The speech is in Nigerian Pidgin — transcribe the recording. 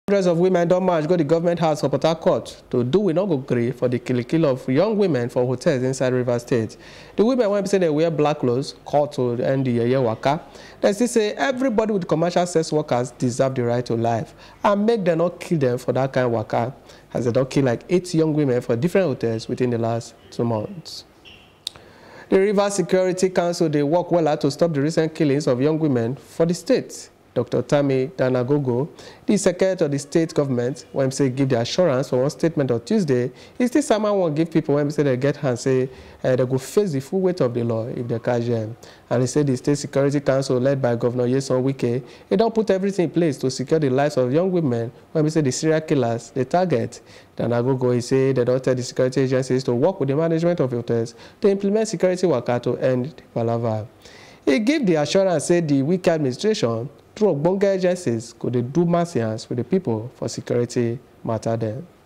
Hundreds of women don't march go to the government house for Port Harcourt to do we not go agree for the kill of young women for hotels inside River State. The women, when say they wear black clothes, called to end the year waka, they still say everybody with commercial sex workers deserve the right to life and make them not kill them for that kind of waka, as they don't kill like 8 young women for different hotels within the last 2 months. The River Security Council, they work Wella to stop the recent killings of young women for the state. Dr. Tammy Danagogo, the secretary of the state government, when say give the assurance for one statement on Tuesday, is still someone won't give people when say they get hand say they go face the full weight of the law if they catch them. And he said the State Security Council, led by Governor Nyesom Wike, they don't put everything in place to secure the lives of young women when we say the serial killers they target. Danagogo, he said they don't tell the security agencies to work with the management of hotels to implement security work to end the palaver. He gave the assurance said the Wike administration through ogbonge agencies could they do mass with the people for security matter then.